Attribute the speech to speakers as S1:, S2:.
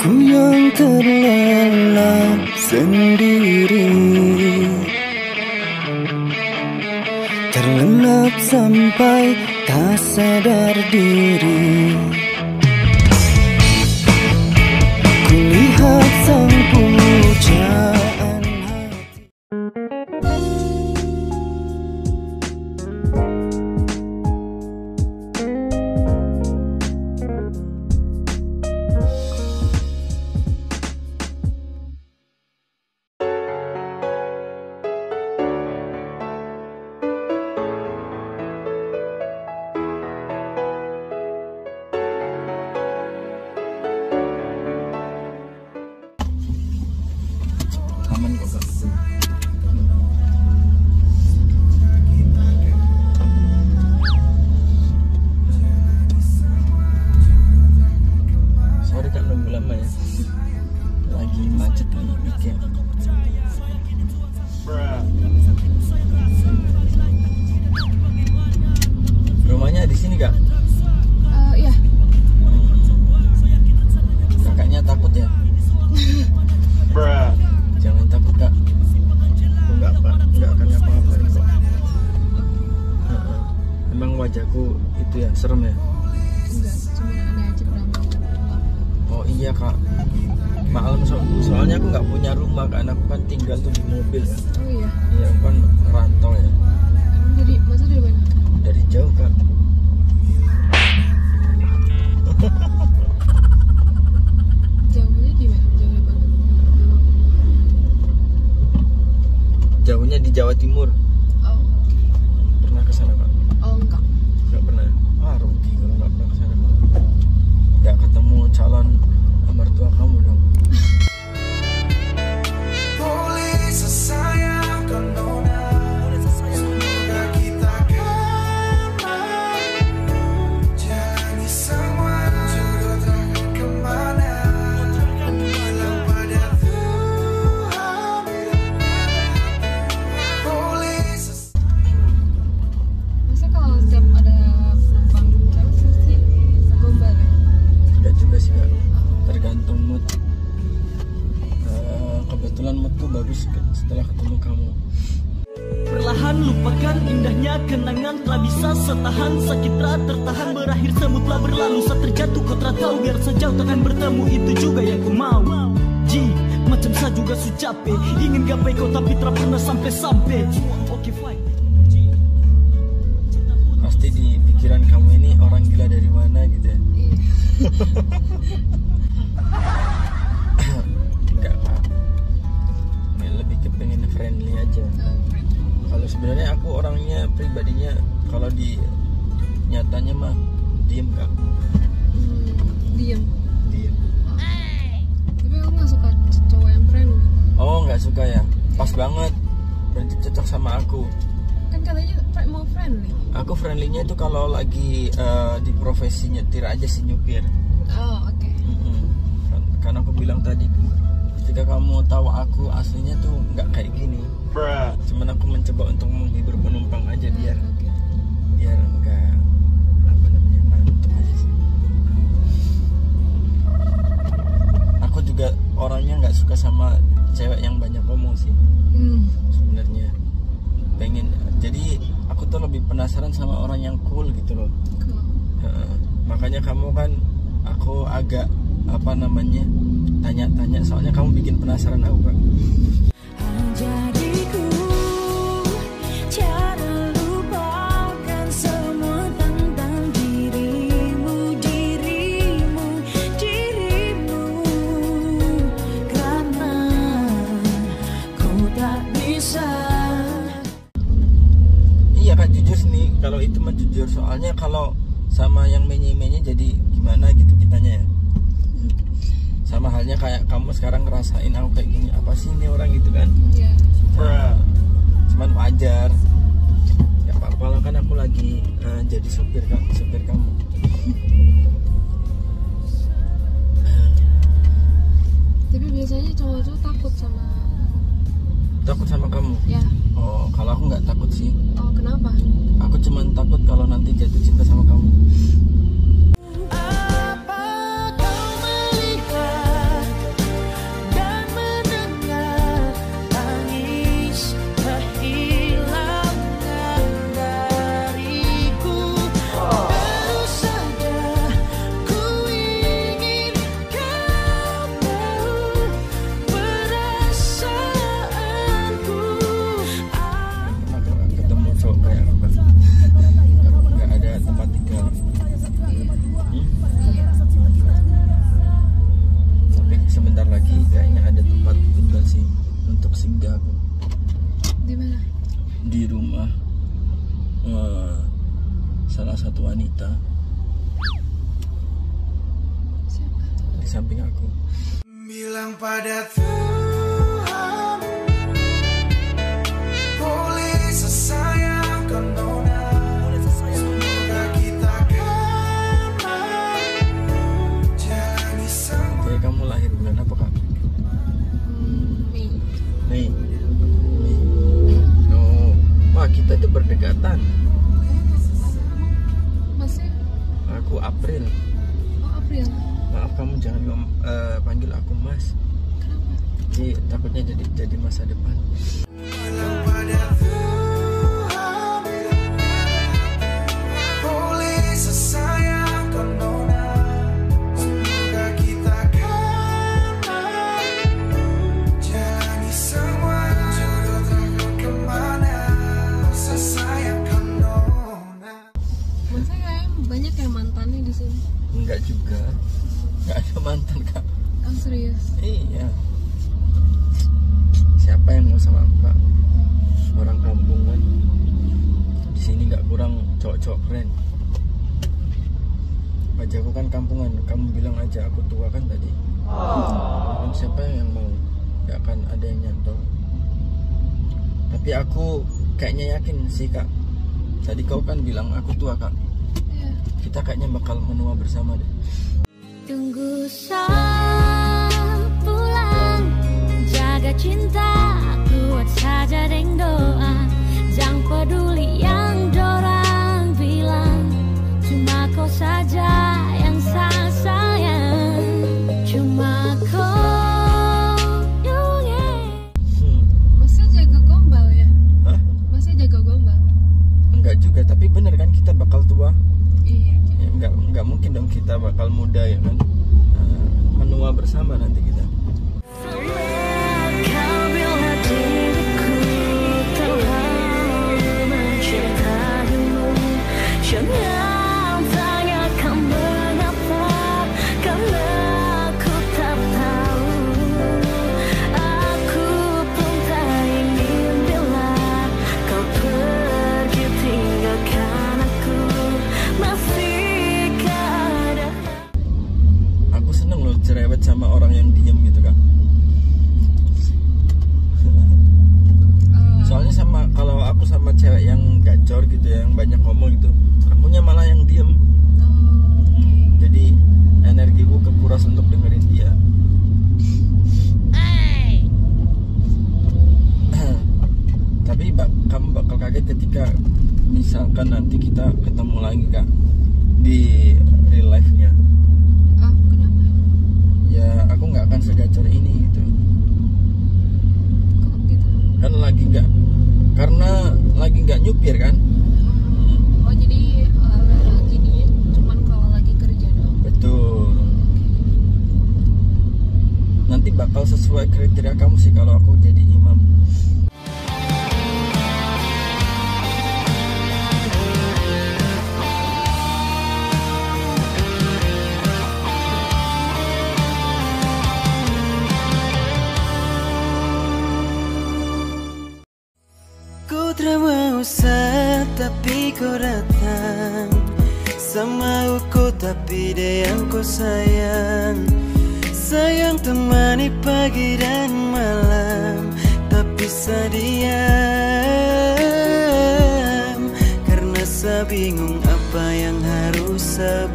S1: Aku yang terlelap sendiri, terlelap sampai tak sadar diri. Kulihat sang pujaan
S2: aman kok Kak. Sorry Kak nunggu lama ya, lagi macet di weekend. Rumahnya di sini Kak?
S3: Iya.
S2: Kakaknya takut ya? Jangan takut Kak, aku nggak akan ngapa-ngapain kok. Emang wajahku itu ya serem ya?
S3: Enggak, cuma aneh aja berantakan.
S2: Oh iya Kak, malam soalnya aku nggak punya rumah kan, aku kan tinggal tuh di mobil ya.
S3: Oh iya.
S2: Iya, aku kan rantau ya.
S3: Dari masa dari mana?
S2: Dari jauh Kak.
S3: Jauhnya gimana? Jauh dari mana?
S2: Jauhnya di Jawa Timur.
S3: Oh, oke.
S2: Pernah ke sana Kak?
S3: Oh, enggak.
S2: Nggak pernah. Ah rugi kalau nggak pernah ke sana. Nggak ketemu calon mertua kamu dong.
S3: Masa kalau setiap ada penumpang cewek pasti gombal ya?
S2: Nggak juga sih Kak, tergantung mood. Kebetulan moodku bagus setelah ketemu kamu.
S4: Perlahan lupakan indahnya kenangan, telah bisa setahan sakit telah tertahan, berakhir semut telah berlalu, saat terjatuh kau telah tahu, biar sejauh takkan bertemu, itu juga yang ku mau. Ji, macam saya juga su capek, ingin gapai kau tapi tak pernah sampai-sampai. Oke fine.
S2: Pasti di pikiran kamu ini orang gila dari mana gitu ya?
S3: Iya.
S2: Enggak Kak, lebih kepengen friendly aja.
S3: Oh, friend.
S2: Kalau sebenarnya aku orangnya pribadinya kalau di nyatanya mah diem Kak.
S3: Diem.
S2: Diem.
S3: Tapi aku nggak suka cowok yang friendly.
S2: Oh nggak suka ya? Pas banget, berarti cocok sama aku.
S3: Kan katanya mau friendly.
S2: Aku friendly-nya itu kalau lagi di profesi nyetir aja sih, nyupir.
S3: Oh, oke.
S2: Karena aku bilang tadi, ketika kamu tahu aku aslinya tuh nggak kayak gini. Cuman aku mencoba untuk menghibur penumpang aja biar
S3: Oke.
S2: nggak apa namanya ngantuk aja sih. Aku juga orangnya nggak suka sama cewek yang banyak ngomong sih sebenarnya. Jadi aku tuh lebih penasaran sama orang yang cool gitu loh.
S3: Cool.
S2: Makanya kamu kan aku agak apa namanya tanya-tanya, soalnya kamu bikin penasaran aku Kak.
S5: Jadiku cara lupakan semua tentang dirimu karena ku tak bisa.
S2: Iya Kak, jujur nih kalau itu mah jujur, soalnya kalau sama yang menye-menye jadi gimana gitu kitanya ya. Sama halnya kayak kamu sekarang ngerasain aku kayak gini, apa sih ini orang gitu kan.
S3: Iya.
S2: Cuman wajar, gak apa-apa lah, kan aku lagi jadi supir kamu.
S3: Tapi biasanya cowok-cowok takut sama
S2: kamu.
S3: ya.
S2: Oh, kalau aku nggak takut sih.
S3: Oh, kenapa?
S2: Aku cuman takut kalau nanti jatuh cinta sama kamu.
S5: Apa kau melihat
S2: satu wanita di samping aku.
S1: Bilang pada Tuhan, boleh sesayangkan nona. Semoga kita kan jalani semua.
S2: Oke, kamu lahir bulan apa kak?
S3: Mei.
S2: Mei. Oh, wah kita itu berdekatan.
S3: Masnya?
S2: Aku April.
S3: Oh, April.
S2: Maaf kamu jangan panggil aku Mas.
S3: Kenapa?
S2: Jadi takutnya jadi masa depan.
S1: Bilang pada Tuhan, boleh sesayangkan nona. Semoga kita kan jalani semua. Jodoh takkan kemana, sesayangkan nona.
S3: Masnya kayak banyak yang mantannya di sini.
S2: Enggak juga. Enggak ada mantan kak.
S3: Oh, serius?
S2: Iya. Siapa yang mau sama aku kak? Orang kampung kan. Di sini nggak kurang cowok-cowok keren. Wajahku kan kampungan. Kamu bilang aja aku tua kan tadi. Dan siapa yang mau? Nggak akan ada yang nyantol. Tapi aku kayaknya yakin sih kak. Tadi kau kan bilang aku tua kak.
S3: Iya.
S2: Kita kayaknya bakal menua bersama deh.
S5: Tunggu saat pulang, jaga cinta, kuat saja deng doa. Jangan peduli yang dorang bilang, cuma kau saja yang saya sayang. Cuma kau,
S3: Masnya jaga gombal ya?
S2: Hah?
S3: Masnya jaga gombal?
S2: Enggak juga, tapi bener kan kita bakal tua.
S3: Iya.
S2: Ya, enggak mungkin dong kita bakal muda ya kan. Menua bersama nanti kita.
S5: kau bila diriku terlalu mencintaimu. Jangan tanyakan mengapa, karena aku tak tahu. Aku pun tak ingin bila kau pergi tinggalkan aku. Masihkah ada?
S2: Aku seneng loh cerewet sama orang yang diem gitu kak. Soalnya kalau aku sama cewek yang gacor gitu ya, yang banyak ngomong gitu, akunya malah yang diem. Jadi energiku kekuras untuk dengerin dia. Tapi kamu bakal kaget ketika misalkan nanti kita ketemu lagi kak di real life-nya.
S3: Oh, kenapa?
S2: Ya aku nggak akan segacor ini gitu.
S3: Kok gitu?
S2: Kan karena lagi nggak nyupir kan.
S3: Oh, jadi jadinya cuman kalau lagi kerja doang.
S2: Betul. Nanti bakal sesuai kriteria kamu sih kalau aku jadi imam.
S1: Ku tak mau tapi kau datang. Sama aku tapi dia yang kau sayang. Sayang temani pagi dan malam, tapi sediam karena saya bingung apa yang harus saya